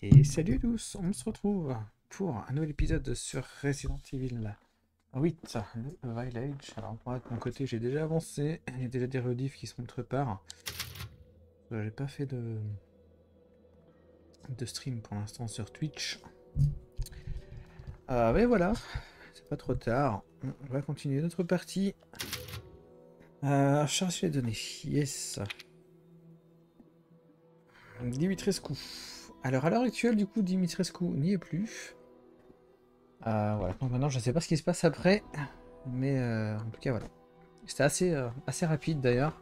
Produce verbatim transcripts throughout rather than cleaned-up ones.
Et salut tous, on se retrouve pour un nouvel épisode sur Resident Evil huit, le Village. Alors moi de mon côté j'ai déjà avancé, il y a déjà des rediffs qui se montrent par. J'ai pas fait de, de stream pour l'instant sur Twitch. Euh, mais voilà, c'est pas trop tard, on va continuer notre partie. Euh, chercher les données, yes. Dimitrescu. Alors à l'heure actuelle du coup Dimitrescu n'y est plus. Euh, voilà, donc maintenant je sais pas ce qui se passe après, mais euh, en tout cas voilà. C'était assez, euh, assez rapide d'ailleurs.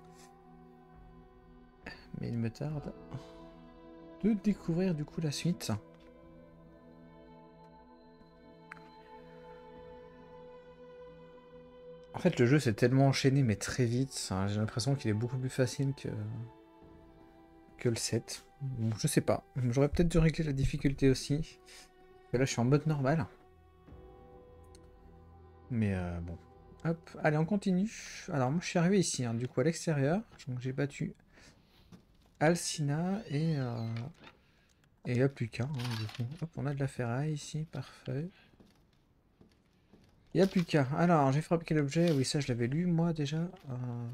Mais il me tarde de découvrir du coup la suite. En fait le jeu s'est tellement enchaîné mais très vite, hein, j'ai l'impression qu'il est beaucoup plus facile que, que le sept. Bon, je sais pas, j'aurais peut-être dû régler la difficulté aussi. Et là je suis en mode normal. Mais euh, bon. Hop, allez on continue. Alors moi je suis arrivé ici, hein, du coup à l'extérieur. Donc j'ai battu Alcina et... Euh... Et il n'y a plus qu'un, hein, du coup. Hop, on a de la ferraille ici, parfait. Il n'y a plus qu'un. Alors, j'ai fabriqué l'objet. Oui, ça, je l'avais lu, moi, déjà. Euh...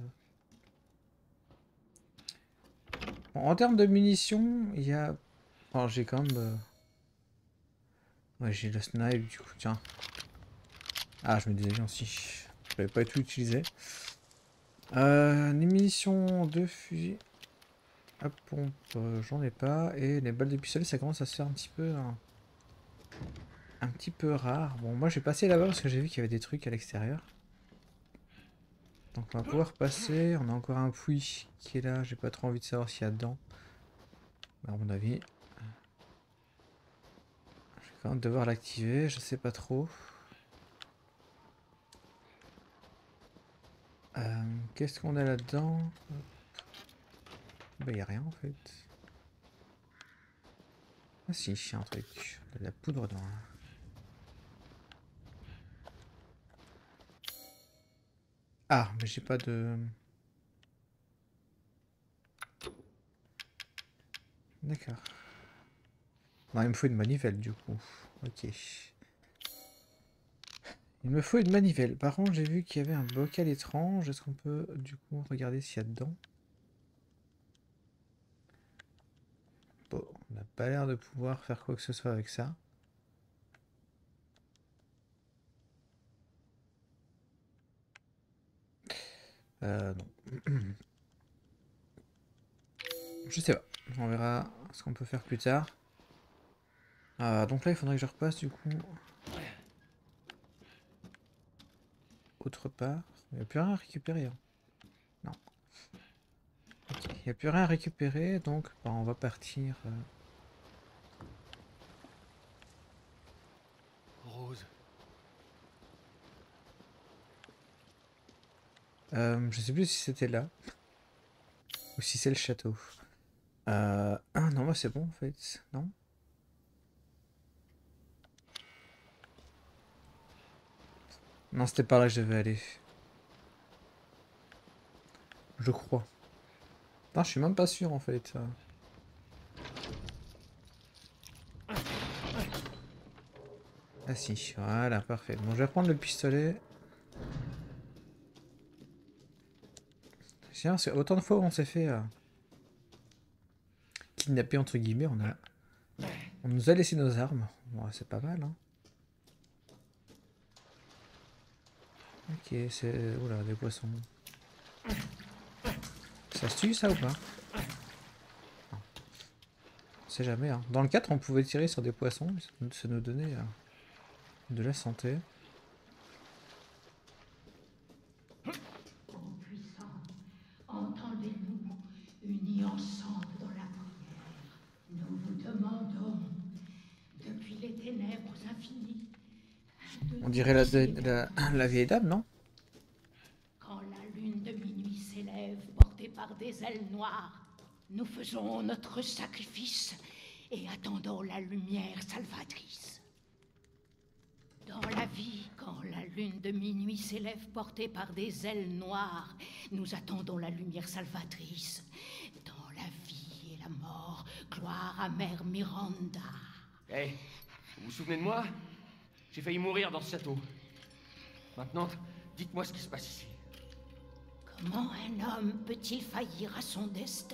Bon, en termes de munitions, il y a... Oh, j'ai quand même... Euh... Ouais, j'ai le snipe, du coup, tiens. Ah, je me disais bien aussi. Je l'avais pas tout utilisé. Euh, les munitions de fusil à pompe, euh, j'en ai pas. Et les balles de pistolet, ça commence à se faire un petit peu... Hein, un petit peu rare. Bon, moi, j'ai passé là-bas parce que j'ai vu qu'il y avait des trucs à l'extérieur. Donc on va pouvoir passer, on a encore un puits qui est là, j'ai pas trop envie de savoir s'il y a dedans. À mon avis, je vais quand même devoir l'activer, je sais pas trop. Euh, Qu'est-ce qu'on a là-dedans? Bah y a rien en fait. Ah si, il y a un truc, de la poudre dans. Ah, mais j'ai pas de... D'accord. Non, il me faut une manivelle du coup. Ok. Il me faut une manivelle. Par contre, j'ai vu qu'il y avait un bocal étrange. Est-ce qu'on peut du coup regarder s'il y a dedans? Bon, on n'a pas l'air de pouvoir faire quoi que ce soit avec ça. Euh, non. Je sais pas. On verra ce qu'on peut faire plus tard. Euh, donc là, il faudrait que je repasse du coup. Autre part. Il n'y a plus rien à récupérer. Hein. Non. Ok. Il n'y a plus rien à récupérer. Donc bah, on va partir. Euh... Rose. Euh, je sais plus si c'était là. Ou si c'est le château. Euh... Ah non, moi c'est bon en fait. Non. Non, c'était par là que je devais aller. Je crois. Non, je suis même pas sûr en fait. Ah si, voilà, parfait. Bon, je vais prendre le pistolet. Tiens, c'est autant de fois où on s'est fait euh, kidnapper entre guillemets, on a, on nous a laissé nos armes. Bon, c'est pas mal, hein. Ok, c'est... Oula, des poissons. Ça se tue ça ou pas? Non. On sait jamais, hein. Dans le quatre, on pouvait tirer sur des poissons, ça nous donnait euh, de la santé. Ô puissant, entendez-nous, unis ensemble dans la prière. Nous vous demandons, depuis les ténèbres infinies, de On nous dirait la, guider la, vers la vieille dame, non? quand la lune de minuit s'élève, portée par des ailes noires, nous faisons notre sacrifice et attendons la lumière salvatrice. Dans la vie, quand la lune de minuit s'élève portée par des ailes noires, nous attendons la lumière salvatrice. Dans la vie la mort. Gloire à Mère Miranda. Hé, hey, vous vous souvenez de moi? J'ai failli mourir dans ce château. Maintenant, dites-moi ce qui se passe ici. Comment un homme peut-il faillir à son destin?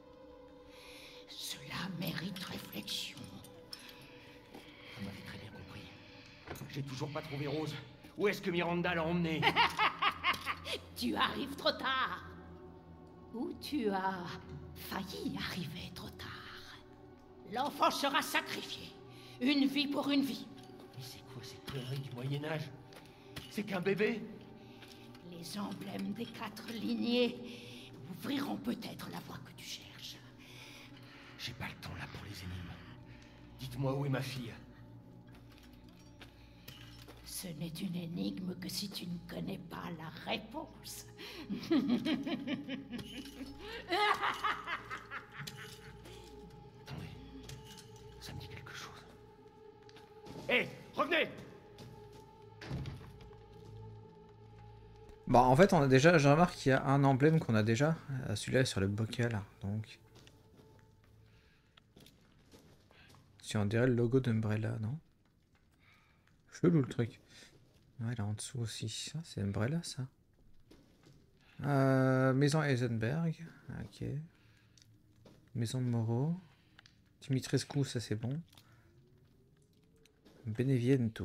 Cela mérite réflexion. Vous m'avez très bien compris. J'ai toujours pas trouvé Rose. Où est-ce que Miranda l'a emmenée? Tu arrives trop tard. Ou tu as failli arriver trop tard. L'enfant sera sacrifié. Une vie pour une vie. Mais c'est quoi ces conneries du Moyen-Âge? C'est qu'un bébé? Les emblèmes des quatre lignées ouvriront peut-être la voie que tu cherches. J'ai pas le temps là pour les énigmes. Dites-moi où est ma fille. Ce n'est une énigme que si tu ne connais pas la réponse. Attendez, ça me dit quelque chose. Hé, hey, revenez! Bon, en fait, on a déjà, je remarque qu'il y a un emblème qu'on a déjà. Celui-là est sur le bocal, donc. Si on dirait le logo d'Umbrella, non? Chelou le truc. Ouais, là en dessous aussi. Ça, c'est Umbrella, ça. Euh, Maison Heisenberg. Ok. Maison Moreau. Dimitrescu, ça c'est bon. Beneviento.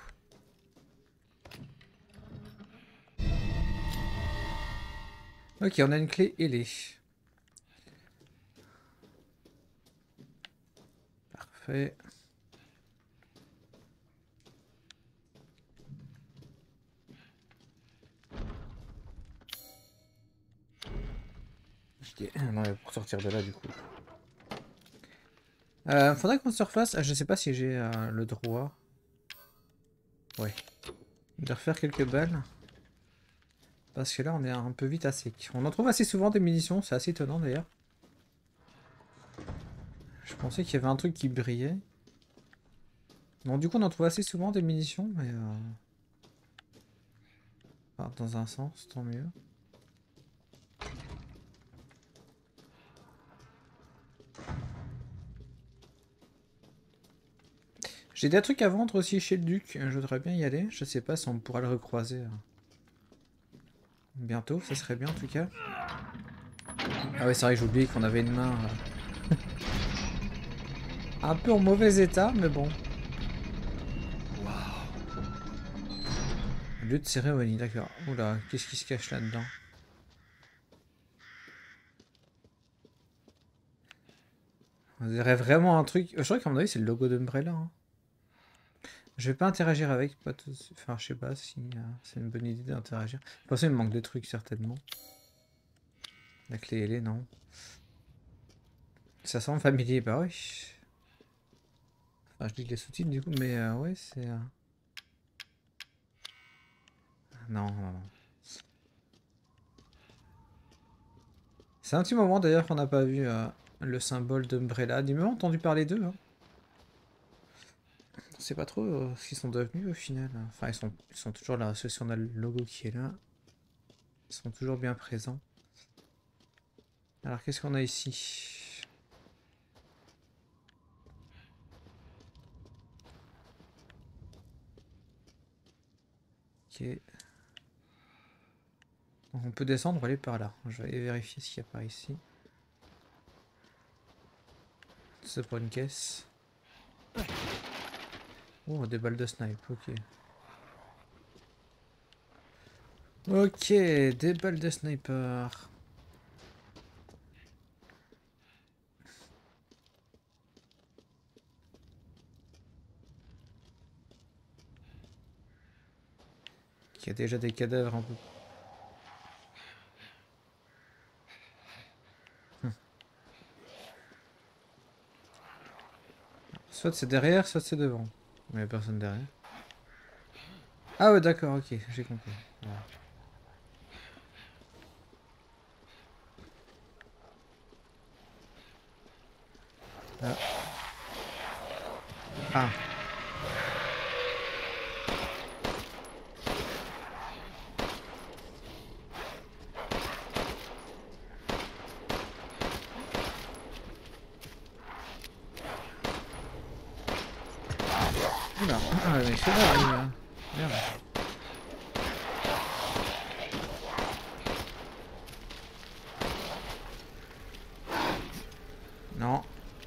Ok, on a une clé ailée. Parfait. Non, pour sortir de là du coup. Euh, faudrait qu'on se refasse. Je sais pas si j'ai euh, le droit. Ouais. De refaire quelques balles. Parce que là on est un peu vite à sec. On en trouve assez souvent des munitions, c'est assez étonnant d'ailleurs. Je pensais qu'il y avait un truc qui brillait. Non, du coup on en trouve assez souvent des munitions, mais... Euh... Enfin, dans un sens, tant mieux. J'ai des trucs à vendre aussi chez le Duc, je voudrais bien y aller. Je sais pas si on pourra le recroiser. Bientôt, ça serait bien en tout cas. Ah ouais, c'est vrai que j'ai oublié qu'on avait une main... Euh... un peu en mauvais état, mais bon. Lieu de cérémonie, d'accord. Oula, qu'est-ce qui se cache là-dedans? On dirait vraiment un truc... Je crois qu'à mon avis, c'est le logo d'Umbrella. Hein. Je vais pas interagir avec, pas tout... Enfin, je sais pas si euh, c'est une bonne idée d'interagir. Je pense qu'il me manque de trucs, certainement. La clé, elle est, non. Ça semble familier, bah oui. Enfin, je dis les sous-titres, du coup, mais euh, ouais, c'est... Euh... Non, non, non. C'est un petit moment, d'ailleurs, qu'on n'a pas vu euh, le symbole d'Umbrella. J'ai même entendu parler d'eux, hein. On sait pas trop euh, ce qu'ils sont devenus au final. Enfin, ils sont, ils sont toujours là. Ceux-ci, on a le logo qui est là. Ils sont toujours bien présents. Alors, qu'est-ce qu'on a ici? Ok. Donc, on peut descendre ou aller par là. Je vais aller vérifier ce qu'il y a par ici. C'est pour une caisse. Oh, des balles de snipe, ok. Ok, des balles de sniper. Il y a déjà des cadavres un peu. Hum. Soit c'est derrière, soit c'est devant. Mais il n'y a personne derrière. Ah ouais, d'accord, ok, j'ai compris. Voilà. Ah. Ah. rester là, lui. Hein. Merde. Non.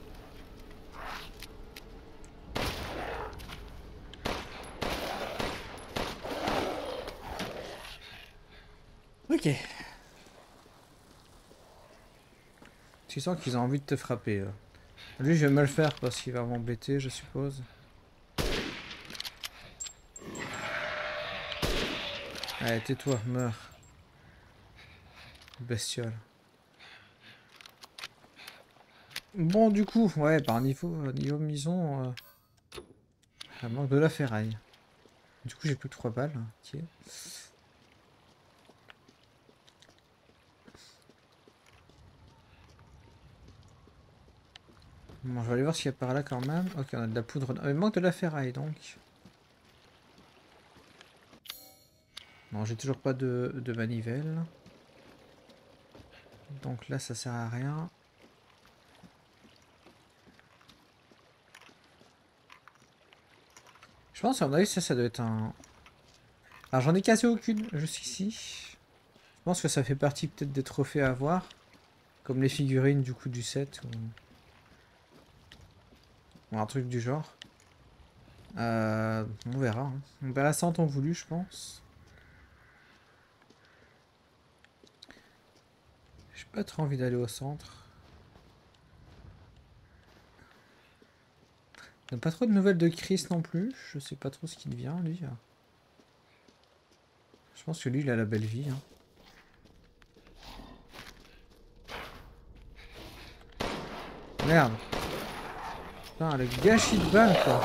Ok. Tu sens qu'ils ont envie de te frapper. Là. Lui, je vais me le faire parce qu'il va m'embêter, je suppose. Allez, tais-toi, meurs. Bestiole. Bon, du coup, ouais, par niveau, niveau maison, euh, ça manque de la ferraille. Du coup, j'ai plus que trois balles. Ok. Bon, je vais aller voir ce qu'il y a par là quand même. Ok, on a de la poudre. Ah, il manque de la ferraille donc. Non, j'ai toujours pas de, de manivelle. Donc là, ça sert à rien. Je pense, à mon avis, ça, ça doit être un... Alors, j'en ai quasi aucune, juste ici. Je pense que ça fait partie peut-être des trophées à avoir. Comme les figurines, du coup, du set. Ou, ou un truc du genre. Euh, on verra. Hein. On verra ça en temps voulu, je pense. J'ai pas trop envie d'aller au centre. Il n'y a pas trop de nouvelles de Chris non plus. Je sais pas trop ce qu'il devient, lui. Je pense que lui, il a la belle vie. Hein. Merde. Putain, le gâchis de balle, quoi.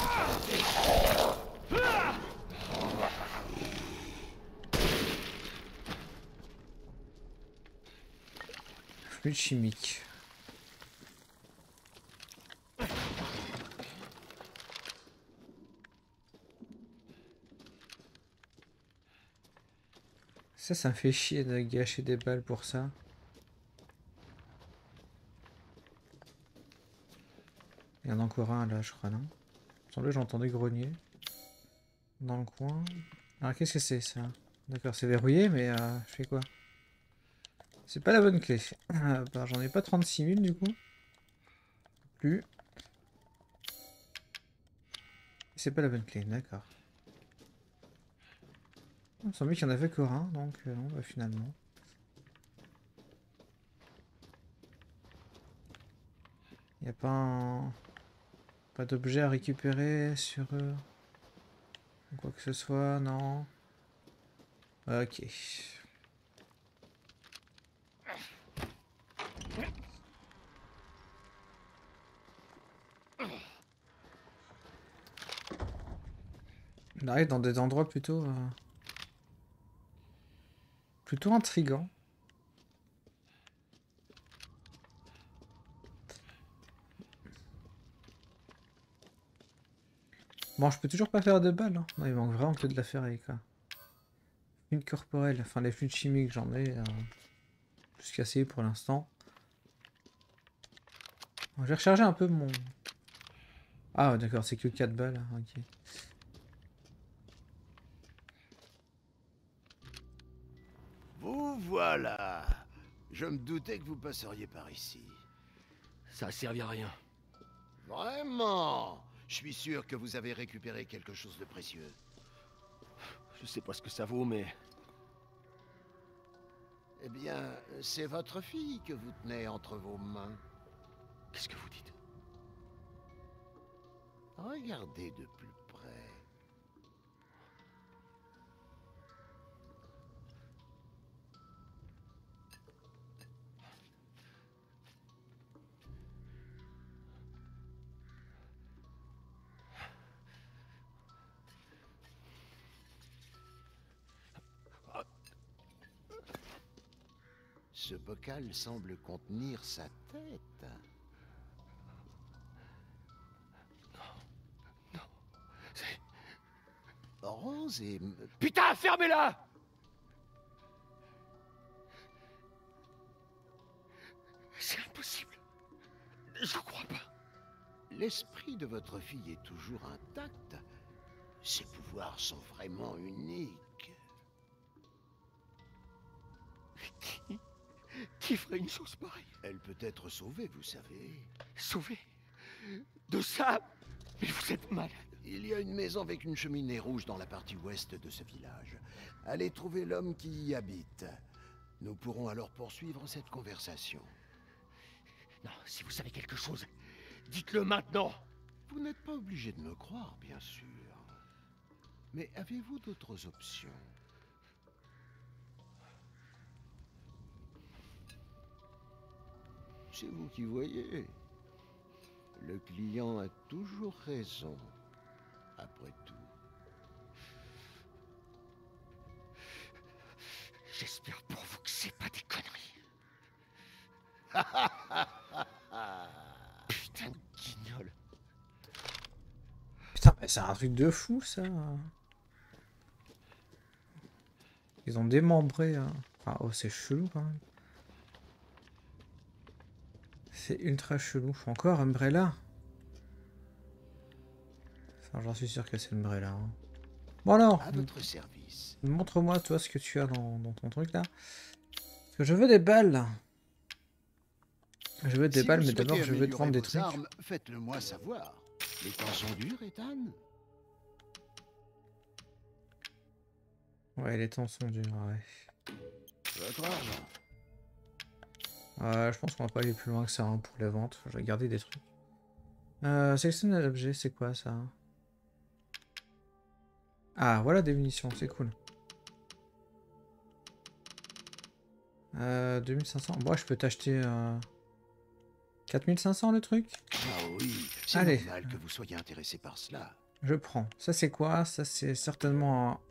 Fluide chimique. Ça, ça me fait chier de gâcher des balles pour ça. Il y en a encore un là, je crois, non? Il me semblait que j'entendais grogner. Dans le coin. Alors, qu'est-ce que c'est ça? D'accord, c'est verrouillé, mais euh, je fais quoi? C'est pas la bonne clé. Euh, bah, j'en ai pas trente-six mille du coup. Plus. C'est pas la bonne clé, d'accord. Il me semblait qu'il y en avait qu'un, donc euh, non, bah finalement. Il n'y a pas un... Pas d'objet à récupérer sur eux. Quoi que ce soit, non. Ok. On arrive dans des endroits plutôt... Euh, plutôt intrigants. Bon, je peux toujours pas faire de balles. Hein. Non, il manque vraiment que de la ferraille, quoi. Fluide corporelle, enfin les fluides chimiques, j'en ai euh, plus qu'assez pour l'instant. Bon, je vais recharger un peu mon... Ah, d'accord, c'est que quatre balles. Ok. Vous voilà. Je me doutais que vous passeriez par ici. Ça a servi à rien. Vraiment? Je suis sûr que vous avez récupéré quelque chose de précieux. Je sais pas ce que ça vaut, mais... Eh bien, c'est votre fille que vous tenez entre vos mains. Qu'est-ce que vous dites? Regardez de plus près. Ce bocal semble contenir sa tête. Non. C'est... Rose et... Putain, fermez-la! C'est impossible. Je crois pas. L'esprit de votre fille est toujours intact. pouvoirs sont vraiment uniques. Qui... Qui ferait une chose pareille? Elle peut être sauvée, vous savez. Sauvée? De ça? Mais vous êtes malade. Il y a une maison avec une cheminée rouge dans la partie ouest de ce village. Allez trouver l'homme qui y habite. Nous pourrons alors poursuivre cette conversation. Non, si vous savez quelque chose, dites-le maintenant. Vous n'êtes pas obligé de me croire, bien sûr. Mais avez-vous d'autres options? C'est vous qui voyez. Le client a toujours raison, après tout. J'espère pour vous que c'est pas des conneries. Putain de guignol. Putain, mais c'est un truc de fou, ça. Ils ont démembré... Hein. Enfin, oh, c'est chelou, quand même. C'est ultra chelou. Encore Umbrella. Enfin, j'en suis sûr que c'est Umbrella. Hein. Bon alors, À votre service. montre-moi toi ce que tu as dans, dans ton truc là. Parce que je veux des balles. Je veux des Si balles, vous mais d'abord souhaitez je veux te vendre des améliorer vos trucs. armes, faites-le moi savoir. Les temps sont durs, Ethan. Ouais, les temps sont durs, ouais. Votre argent. Ouais, je pense qu'on va pas aller plus loin que ça hein, pour les ventes. Je vais garder des trucs. Euh, sélectionner l'objet, c'est quoi ça? Ah, voilà des munitions, c'est cool. Euh, deux mille cinq cents. Bon, je peux t'acheter euh, quatre mille cinq cents le truc? Ah oui, c'est Allez. normal que vous soyez intéressé par cela. Je prends. Ça c'est quoi? Ça c'est certainement un...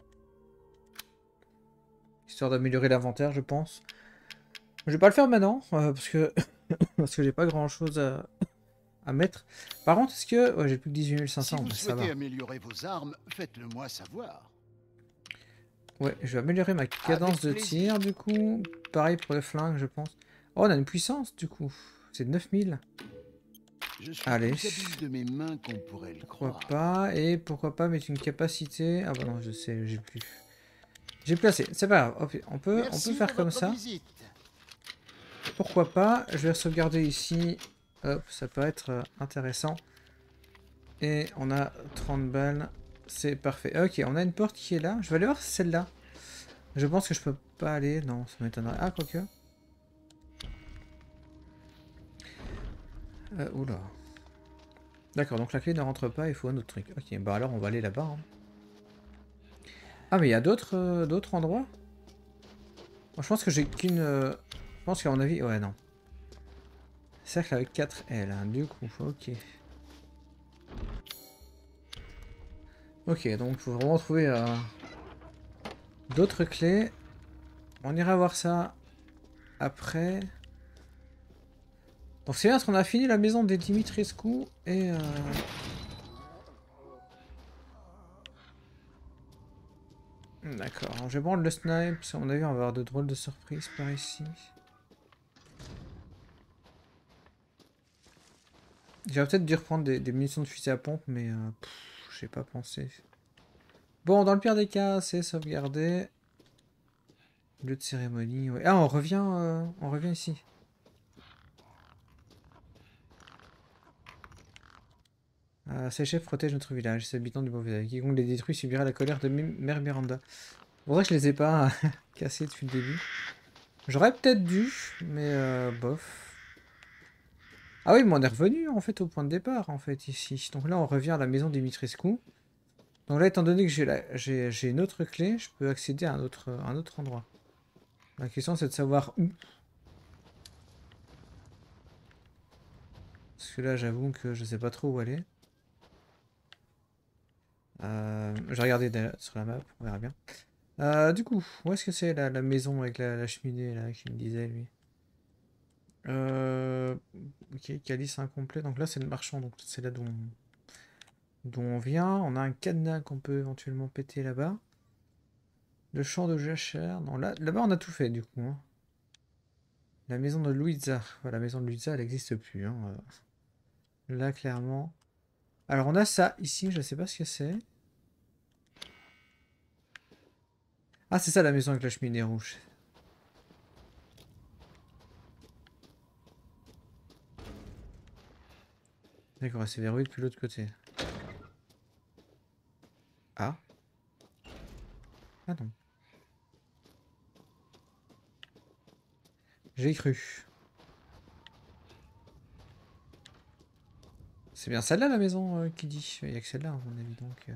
Histoire d'améliorer l'inventaire, je pense. Je vais pas le faire maintenant, euh, parce que parce que j'ai pas grand chose à... à mettre. Par contre, est-ce que... Ouais, j'ai plus que dix-huit mille cinq cents, Si vous bah, ça va. souhaitez améliorer vos armes, faites-le moi savoir. Ouais, je vais améliorer ma cadence de tir, du coup. Pareil pour les flingues, je pense. Oh, on a une puissance, du coup. C'est de neuf mille. Je suis Allez. plus habile de mes mains qu'on pourrait le Pourquoi croire. pas? Et pourquoi pas mettre une capacité... Ah bah non, je sais, j'ai plus. J'ai plus assez. C'est pas grave. Hop, on peut, on Merci peut faire de comme votre ça. visite. Pourquoi pas? Je vais sauvegarder ici. Hop, ça peut être euh, intéressant. Et on a trente balles. C'est parfait. Ok, on a une porte qui est là. Je vais aller voir celle-là. Je pense que je peux pas aller. Non, ça m'étonnerait. Ah, quoique. Euh, oula. D'accord, donc la clé ne rentre pas. Il faut un autre truc. Ok, bah alors on va aller là-bas. Hein. Ah, mais il y a d'autres euh, d'autres endroits? Moi, je pense que j'ai qu'une... Euh... Je pense qu'à mon avis... Ouais, non. Cercle avec quatre L, hein, du coup, ok. Ok, donc il faut vraiment trouver euh, d'autres clés. On ira voir ça après. Donc c'est bien parce qu'on a fini la maison des Dimitrescu et... Euh... D'accord, je vais prendre le snipe, parce qu'à mon avis on va avoir de drôles de surprises par ici. J'aurais peut-être dû reprendre des, des munitions de fusil à pompe, mais euh, j'ai pas pensé. Bon, dans le pire des cas, c'est sauvegarder. Lieu de cérémonie, ouais. Ah, on revient, euh, on revient ici. Euh, ces chefs protègent notre village, ces habitants du beau village. Quiconque les détruit subira la colère de Mère Miranda. C'est pour ça que je les ai pas cassés depuis le début. J'aurais peut-être dû, mais euh, bof. Ah oui, mais on est revenu en fait au point de départ en fait ici. Donc là on revient à la maison des Dimitrescu. Donc là étant donné que j'ai la... j'ai une autre clé, je peux accéder à un autre, un autre endroit. La question c'est de savoir où. Parce que là j'avoue que je sais pas trop où aller. Euh, je vais regarder sur la map, on verra bien. Euh, du coup, où est-ce que c'est la, la maison avec la, la cheminée là qui me disait lui? Euh, ok, calice incomplet. Donc là c'est le marchand, donc c'est là d'où on... d'où on vient. On a un cadenas qu'on peut éventuellement péter là-bas. Le champ de jachère. Non, là, là-bas on a tout fait du coup. Hein. La maison de Louisa. Voilà, la maison de Louisa elle n'existe plus. Hein. Là clairement. Alors on a ça ici, je sais pas ce que c'est. Ah, c'est ça la maison avec la cheminée rouge. D'accord, c'est verrouillé depuis l'autre côté. Ah. Ah non. J'ai cru. C'est bien celle-là la maison euh, qui dit. Il n'y a que celle-là à mon avis donc. Euh...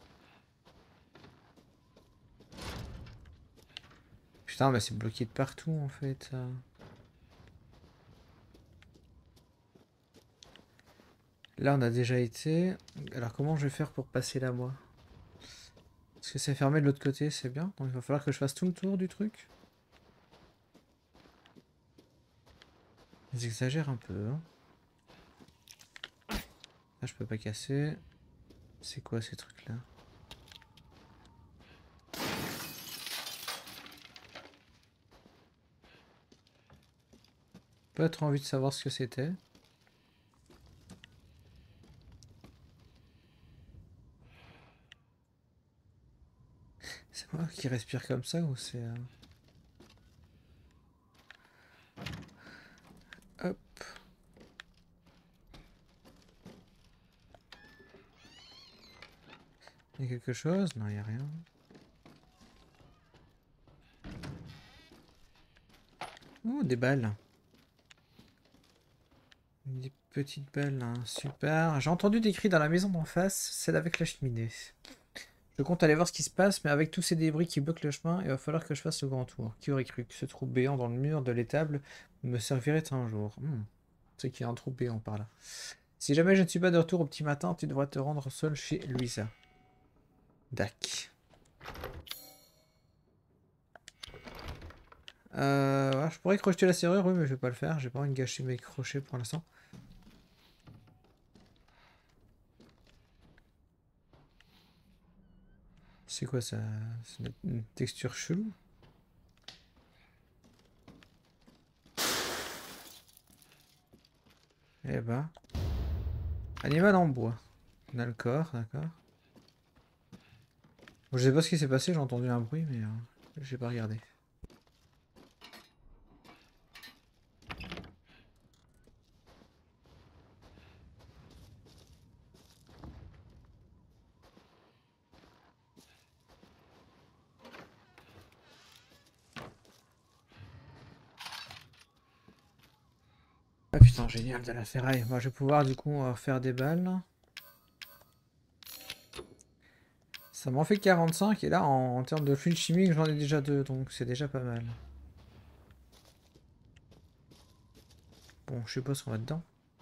Putain, mais c'est bloqué de partout en fait. Euh... Là on a déjà été. Alors comment je vais faire pour passer là moi? Parce que c'est fermé de l'autre côté, c'est bien. Donc il va falloir que je fasse tout le tour du truc. Ils exagèrent un peu. Hein. Là je peux pas casser. C'est quoi ces trucs là? Pas trop envie de savoir ce que c'était. C'est moi qui respire comme ça ou c'est... Euh... Hop. Il y a quelque chose? Non, il n'y a rien. Oh, des balles. Des petites balles, hein. Super. J'ai entendu des cris dans la maison d'en face, celle avec la cheminée. Je compte aller voir ce qui se passe, mais avec tous ces débris qui bloquent le chemin, il va falloir que je fasse le grand tour. Qui aurait cru que ce trou béant dans le mur de l'étable me servirait un jour? Hmm. C'est qu'il y a un trou béant par là. Si jamais je ne suis pas de retour au petit matin, tu devras te rendre seul chez Louisa. Dac. Euh, ouais, je pourrais crocheter la serrure, oui, mais je vais pas le faire. J'ai pas envie de gâcher mes crochets pour l'instant. C'est quoi ça? C'est une texture chelou. Eh ben. Animal en bois. On a le corps, d'accord. Bon, je sais pas ce qui s'est passé, j'ai entendu un bruit, mais euh, j'ai pas regardé. Ah putain, génial de la ferraille. Moi, je vais pouvoir du coup euh, faire des balles. Ça m'en fait quarante-cinq et là en, en termes de fluide chimique j'en ai déjà deux donc c'est déjà pas mal. Bon je sais pas ce qu'on va dedans.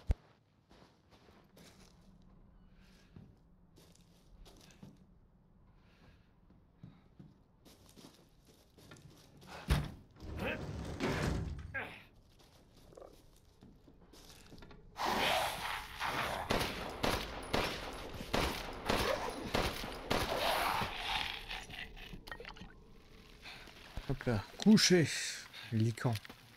Hop là, couché, lican.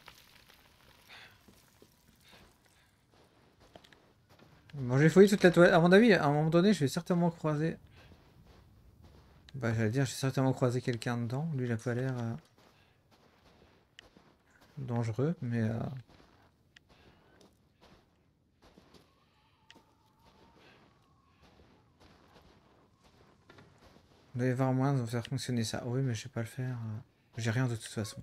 Bon j'ai fouillé toute la toilette, à mon avis à un moment donné je vais certainement croiser... Bah j'allais dire j'ai certainement croisé quelqu'un dedans, lui il a pas l'air euh... dangereux mais... Euh... On doit y avoir moyen de faire fonctionner ça. Oui mais je sais pas le faire, euh... j'ai rien de toute façon.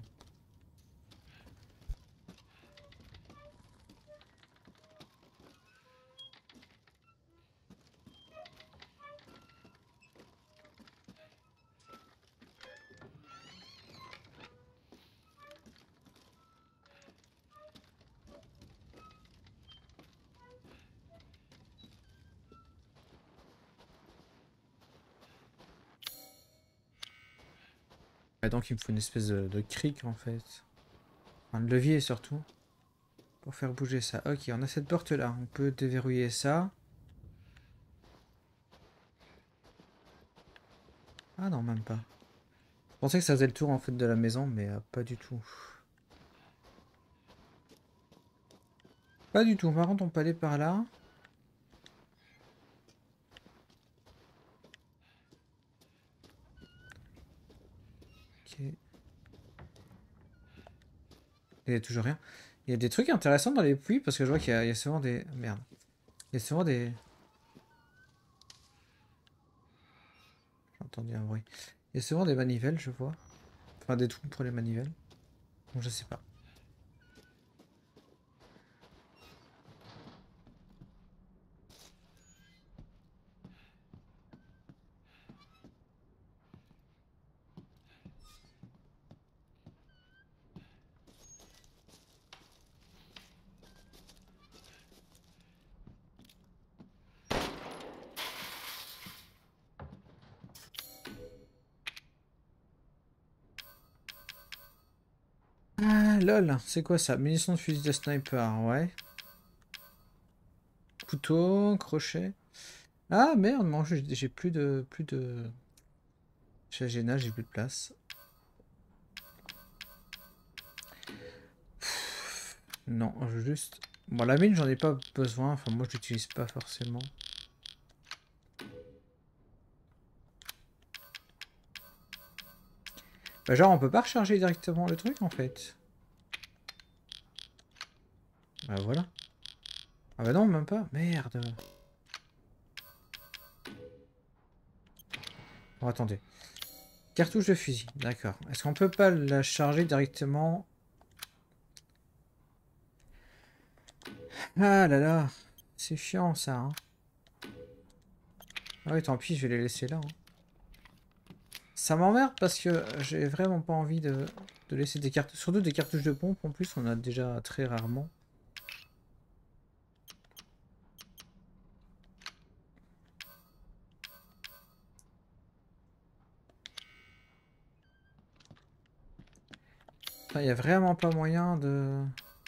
Et donc il me faut une espèce de, de cric en fait. Un levier surtout. Pour faire bouger ça. Ok, on a cette porte là. On peut déverrouiller ça. Ah non, même pas. Je pensais que ça faisait le tour en fait de la maison, mais euh, pas du tout. Pas du tout. Par contre, on peut aller par là. Il y a toujours rien. Il y a des trucs intéressants dans les puits parce que je vois qu'il y, y a souvent des... Merde. Il y a souvent des... J'ai entendu un bruit. Il y a souvent des manivelles, je vois. Enfin, des trous pour les manivelles. Bon, je sais pas. Ah, lol, c'est quoi ça? Munitions de fusil de sniper, ouais. Couteau, crochet. Ah merde, moi j'ai plus de... plus de... Chez Agena, j'ai plus de place. Pff, non, je veux juste... Bon, la mine, j'en ai pas besoin. Enfin, moi, je l'utilise pas forcément. Bah, genre, on peut pas recharger directement le truc, en fait. Bah, voilà. Ah bah non, même pas. Merde. Bon, attendez. Cartouche de fusil, d'accord. Est-ce qu'on peut pas la charger directement? Ah là là. C'est chiant, ça, hein. Ah oui, tant pis, je vais les laisser là, hein. Ça m'emmerde parce que j'ai vraiment pas envie de, de laisser des cartouches, surtout des cartouches de pompe. En plus, on a déjà très rarement. Il n'y a vraiment pas moyen de...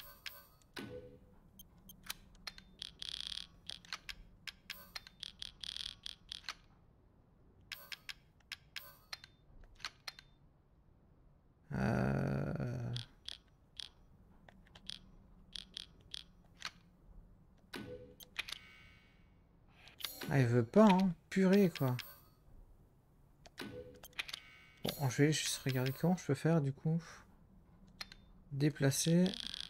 Euh... Ah, il veut pas, hein. Purée, quoi. Bon, je vais juste regarder comment je peux faire, du coup. Déplacer.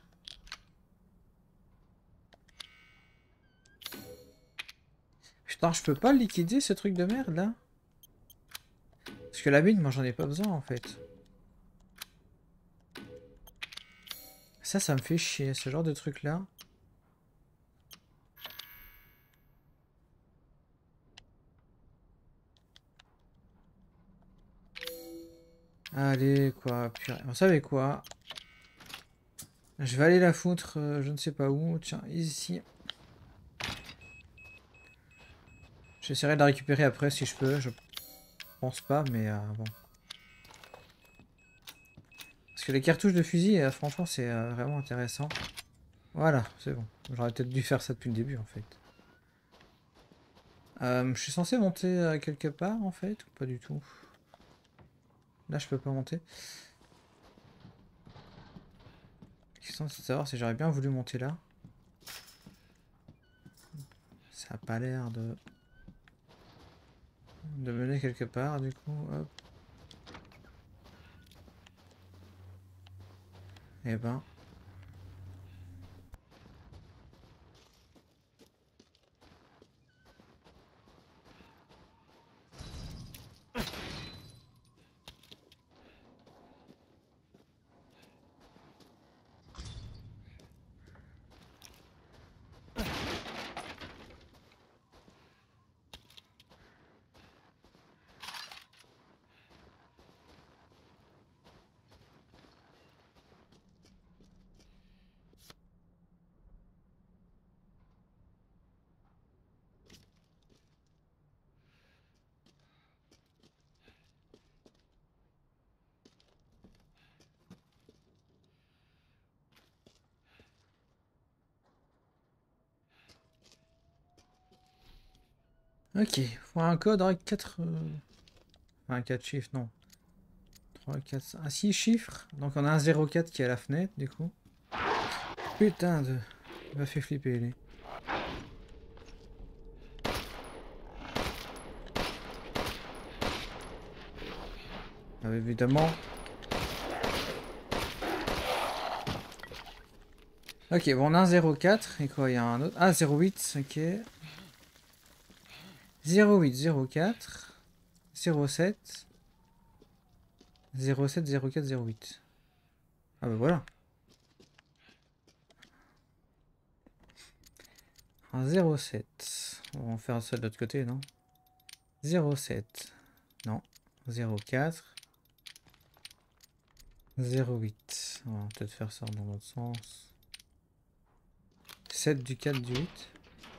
Putain, je peux pas liquider ce truc de merde, là? Parce que la mine, moi, j'en ai pas besoin, en fait. Ça, ça me fait chier, ce genre de truc-là. Allez, quoi, purée. Vous savez quoi? Je vais aller la foutre, euh, je ne sais pas où. Tiens, ici. J'essaierai de la récupérer après si je peux. Je pense pas, mais euh, bon. Parce que les cartouches de fusil, euh, franchement, c'est euh, vraiment intéressant. Voilà, c'est bon. J'aurais peut-être dû faire ça depuis le début, en fait. Euh, je suis censé monter euh, quelque part, en fait, ou pas du tout? Là, je peux pas monter. La question, c'est de savoir si j'aurais bien voulu monter là. Ça a pas l'air de... de mener quelque part, du coup. Hop. Eh ben... Ok, faut un code avec quatre... Euh... Enfin, quatre chiffres, non. trois, quatre, cinq... Ah, six chiffres. Donc on a un zéro quatre qui est à la fenêtre, du coup. Putain de... Il m'a fait flipper, lui. Ah, évidemment. Ok, bon, on a un zéro quatre. Et quoi, il y a un autre. Ah, zéro huit, ok. zéro huit, zéro quatre. zéro sept. zéro sept, zéro quatre, zéro huit. Ah bah voilà. Un zéro sept. On va faire ça de l'autre côté, non? zéro sept. Non. zéro quatre. zéro huit. On va peut-être faire ça dans l'autre sens. sept du quatre du huit.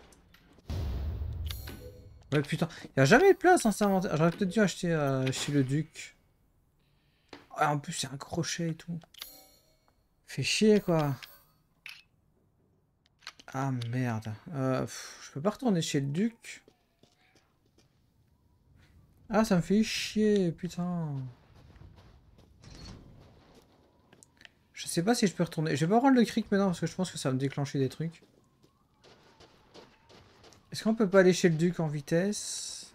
Ouais, putain. Il n'y a jamais de place dans cet inventaire. J'aurais peut-être dû acheter euh, chez le duc. Ouais, en plus, c'est un crochet et tout. Fait chier, quoi. Ah, merde. Euh, pff, je peux pas retourner chez le duc. Ah, ça me fait chier, putain. Je sais pas si je peux retourner. Je vais pas prendre le cric maintenant parce que je pense que ça va me déclencher des trucs. Est-ce qu'on peut pas aller chez le duc en vitesse?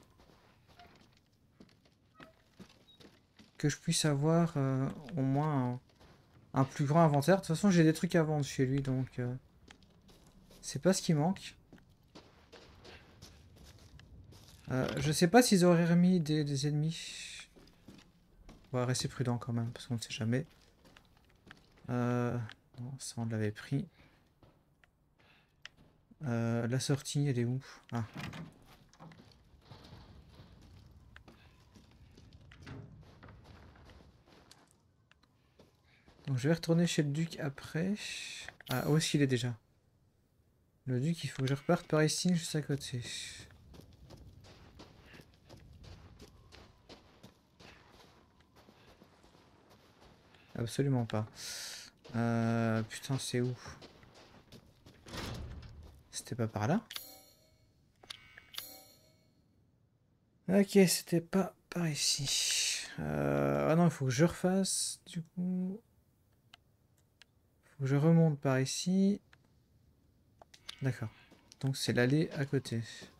Que je puisse avoir euh, au moins un, un plus grand inventaire. De toute façon, j'ai des trucs à vendre chez lui, donc... Euh, c'est pas ce qui manque. Euh, je sais pas s'ils auraient remis des, des ennemis. On va rester prudent quand même, parce qu'on ne sait jamais. Euh, non, ça on l'avait pris. Euh, la sortie, elle est où? Ah. Donc je vais retourner chez le duc après. Ah, où est-ce qu'il est déjà? Le duc, il faut que je reparte par ici, juste à côté. Absolument pas. Euh, putain, c'est où? C'était pas par là? Ok, c'était pas par ici. Euh, ah non, il faut que je refasse, du coup... Faut que je remonte par ici. D'accord. Donc c'est l'allée à côté.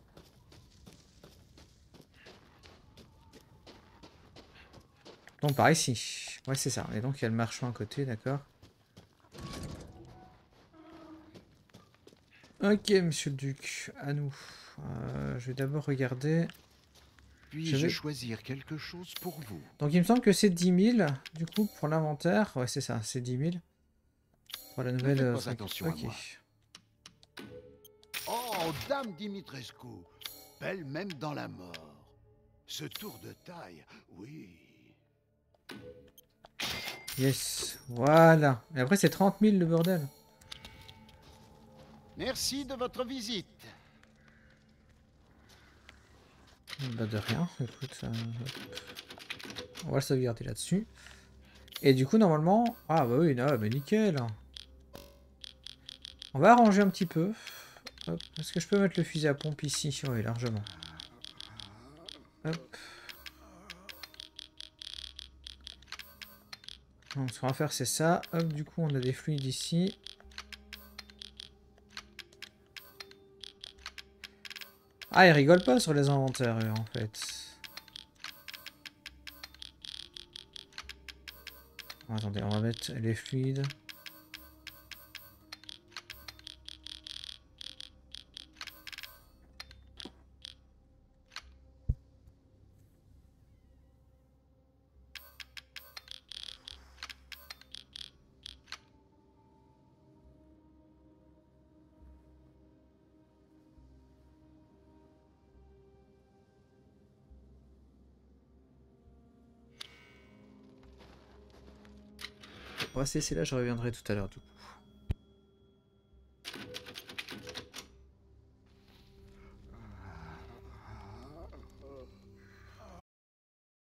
Donc par ici. Ouais, c'est ça. Et donc il y a le marchand à côté, d'accord. Ok, monsieur le duc, à nous. Euh, je vais d'abord regarder. Puis-je vais... choisir quelque chose pour vous? Donc il me semble que c'est dix mille, du coup, pour l'inventaire. Ouais, c'est ça, c'est dix mille. Pour la nouvelle... Ne Euh, faites pas attention ok. à moi. Oh, Dame Dimitrescu, belle même dans la mort. Ce tour de taille, oui. Yes, voilà. Et après c'est trente mille le bordel. Merci de votre visite. Bah de rien, écoute. Euh... On va le sauvegarder là-dessus. Et du coup, normalement... Ah bah oui, non, mais nickel. On va arranger un petit peu. Est-ce que je peux mettre le fusil à pompe ici? Oui, largement. Hop. Donc ce qu'on va faire, c'est ça. Hop, du coup, on a des fluides ici. Ah, ils rigolent pas sur les inventaires, eux, en fait. Bon, attendez, on va mettre les fluides. On va se laisser là, je reviendrai tout à l'heure, du coup.